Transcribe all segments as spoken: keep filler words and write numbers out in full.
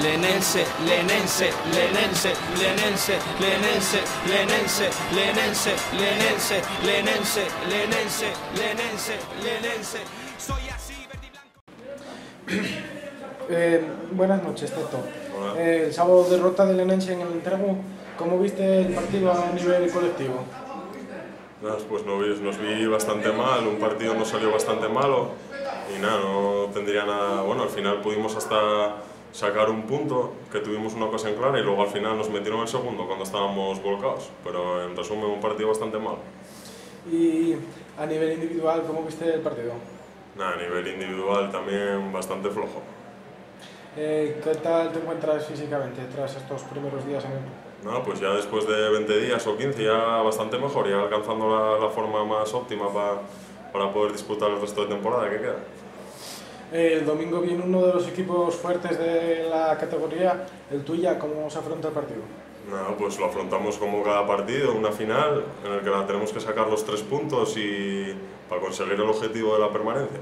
lenense, lenense, lenense, lenense, lenense, lenense, lenense, lenense, lenense, lenense, lenense, lenense, soy así, verde y blanco. Eh, buenas noches, Teto. Eh, el sábado derrota del Lenense en el Entregu. ¿Cómo viste el partido a nivel colectivo? Pues nos vi, nos vi bastante mal, un partido nos salió bastante malo y nada, no tendría nada, bueno, al final pudimos hasta sacar un punto, que tuvimos una ocasión clara y luego al final nos metieron el segundo cuando estábamos volcados, pero en resumen un partido bastante malo. Y a nivel individual, ¿cómo viste el partido? Nada, a nivel individual también bastante flojo. Eh, ¿Qué tal te encuentras físicamente tras estos primeros días en el club? No, pues ya después de veinte días o quince ya bastante mejor, ya alcanzando la, la forma más óptima para, para poder disputar el resto de temporada que queda. El domingo viene uno de los equipos fuertes de la categoría, el Tuya. ¿Cómo se afronta el partido? No, pues lo afrontamos como cada partido, una final en el que la tenemos que sacar los tres puntos y para conseguir el objetivo de la permanencia.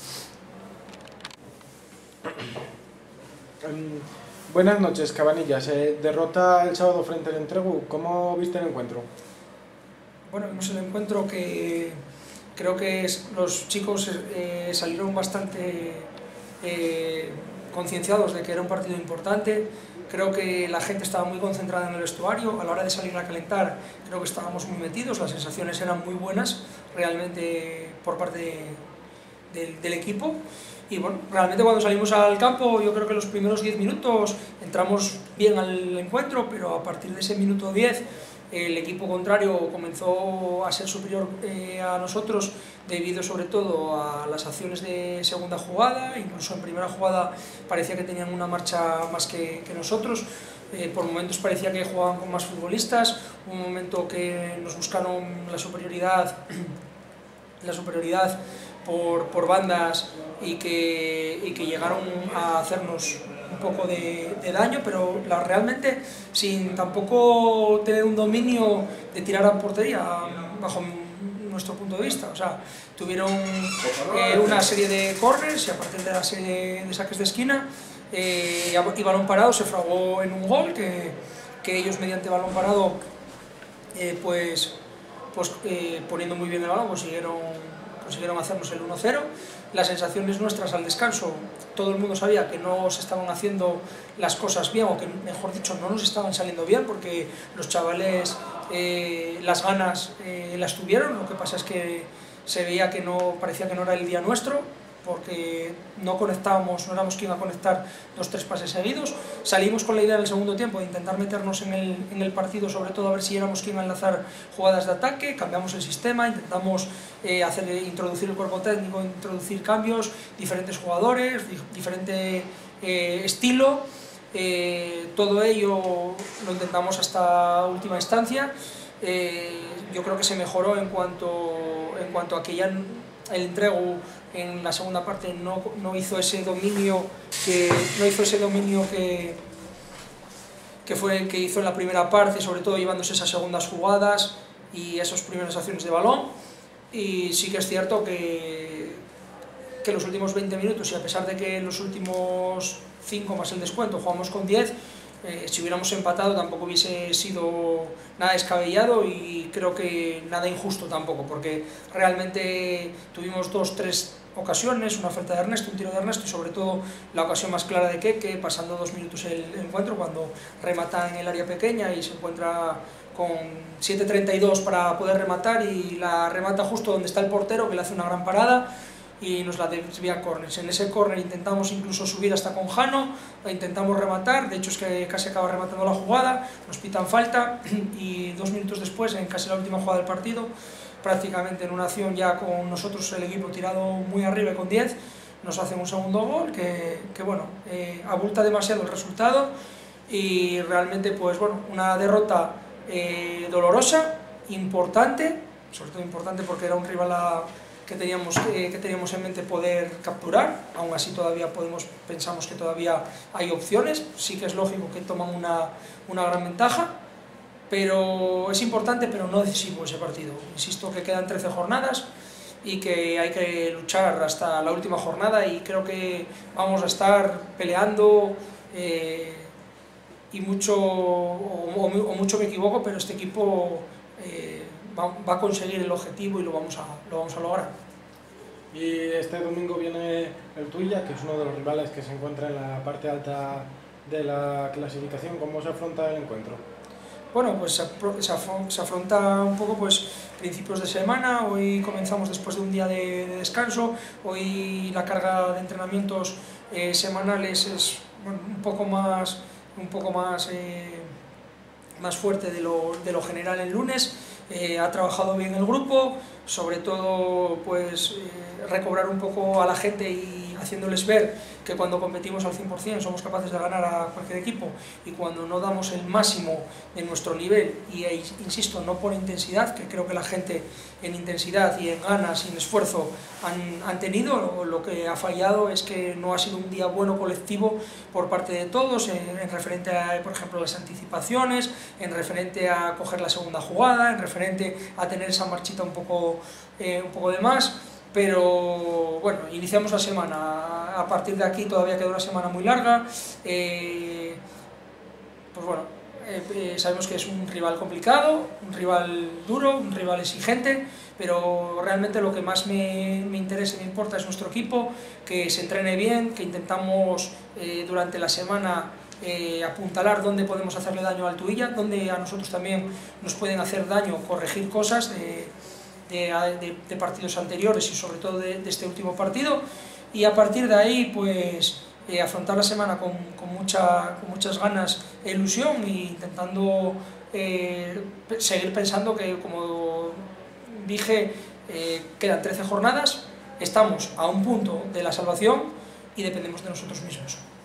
Um, buenas noches, Cabanillas. Eh, derrota el sábado frente al Entregu. ¿Cómo viste el encuentro? Bueno, vimos el encuentro que creo que los chicos eh, salieron bastante eh, concienciados de que era un partido importante. Creo que la gente estaba muy concentrada en el vestuario. A la hora de salir a calentar, creo que estábamos muy metidos, las sensaciones eran muy buenas realmente por parte de, de, del equipo. Y bueno, realmente cuando salimos al campo, yo creo que los primeros diez minutos entramos bien al encuentro, pero a partir de ese minuto diez el equipo contrario comenzó a ser superior eh, a nosotros debido sobre todo a las acciones de segunda jugada. Incluso en primera jugada parecía que tenían una marcha más que, que nosotros. Eh, por momentos parecía que jugaban con más futbolistas, un momento que nos buscaron la superioridad, la superioridad por, por bandas y que, y que llegaron a hacernos un poco de, de daño, pero la, realmente sin tampoco tener un dominio de tirar a portería bajo nuestro punto de vista. O sea, tuvieron eh, una serie de corners y a partir de la serie de saques de esquina eh, y balón parado se fragó en un gol que, que ellos mediante balón parado eh, pues, pues eh, poniendo muy bien el balón consiguieron, consiguieron hacernos el uno cero. Las sensaciones nuestras al descanso, todo el mundo sabía que no se estaban haciendo las cosas bien, o que mejor dicho no nos estaban saliendo bien, porque los chavales eh, las ganas eh, las tuvieron. Lo que pasa es que se veía que no, parecía que no era el día nuestro, porque no conectábamos, no éramos quien a conectar dos tres pases seguidos. Salimos con la idea en el segundo tiempo de intentar meternos en el, en el partido, sobre todo a ver si éramos quien a enlazar jugadas de ataque. Cambiamos el sistema, intentamos eh, hacer, introducir el cuerpo técnico, introducir cambios, diferentes jugadores, di diferente eh, estilo. Eh, todo ello lo intentamos hasta última instancia. Eh, yo creo que se mejoró en cuanto, en cuanto a que ya el Entregu en la segunda parte no, no hizo ese dominio que no hizo ese dominio que, que fue el que hizo en la primera parte, sobre todo llevándose esas segundas jugadas y esas primeras acciones de balón. Y sí que es cierto que, que los últimos veinte minutos, y a pesar de que en los últimos cinco más el descuento jugamos con diez, Eh, si hubiéramos empatado tampoco hubiese sido nada descabellado y creo que nada injusto tampoco, porque realmente tuvimos dos, tres ocasiones, una falta de Ernesto, un tiro de Ernesto y sobre todo la ocasión más clara de Keke, pasando dos minutos el encuentro, cuando remata en el área pequeña y se encuentra con siete treinta y dos para poder rematar y la remata justo donde está el portero, que le hace una gran parada y nos la desvía a córner. En ese córner intentamos incluso subir hasta con Jano, intentamos rematar, de hecho es que casi acaba rematando la jugada, nos pitan falta y dos minutos después, en casi la última jugada del partido, prácticamente en una acción ya con nosotros el equipo tirado muy arriba con diez, nos hacen un segundo gol que, que bueno, eh, abulta demasiado el resultado y realmente pues bueno, una derrota eh, dolorosa, importante, sobre todo importante porque era un rival a que teníamos, que, que teníamos en mente poder capturar. Aún así todavía podemos, pensamos que todavía hay opciones, sí que es lógico que toman una, una gran ventaja, pero es importante pero no decisivo ese partido. Insisto que quedan trece jornadas y que hay que luchar hasta la última jornada, y creo que vamos a estar peleando eh, y mucho, o, o, o mucho me equivoco, pero este equipo eh, va, va a conseguir el objetivo y lo vamos a, lo vamos a lograr. Y este domingo viene el Tuilla, que es uno de los rivales que se encuentra en la parte alta de la clasificación. ¿Cómo se afronta el encuentro? Bueno, pues se afronta un poco pues principios de semana. Hoy comenzamos después de un día de, de descanso. Hoy la carga de entrenamientos eh, semanales es bueno, un poco más, un poco más, eh, más fuerte de lo, de lo general el lunes. Eh, ha trabajado bien el grupo, sobre todo pues eh, recobrar un poco a la gente y haciéndoles ver que cuando competimos al cien por cien somos capaces de ganar a cualquier equipo, y cuando no damos el máximo de nuestro nivel, y e, insisto, no por intensidad, que creo que la gente en intensidad y en ganas y en esfuerzo han, han tenido, lo que ha fallado es que no ha sido un día bueno colectivo por parte de todos, en, en referente a, por ejemplo, las anticipaciones, en referente a coger la segunda jugada, en referente a tener esa marchita un poco, eh, un poco de más. Pero bueno, iniciamos la semana, a partir de aquí todavía queda una semana muy larga, eh, pues bueno, eh, eh, sabemos que es un rival complicado, un rival duro, un rival exigente, pero realmente lo que más me, me interesa y me importa es nuestro equipo, que se entrene bien, que intentamos eh, durante la semana eh, apuntalar dónde podemos hacerle daño al Tuilla, dónde a nosotros también nos pueden hacer daño, corregir cosas de, De, de, de partidos anteriores y sobre todo de, de este último partido, y a partir de ahí pues eh, afrontar la semana con, con, mucha, con muchas ganas e ilusión, e intentando eh, seguir pensando que, como dije, eh, quedan trece jornadas, estamos a un punto de la salvación y dependemos de nosotros mismos.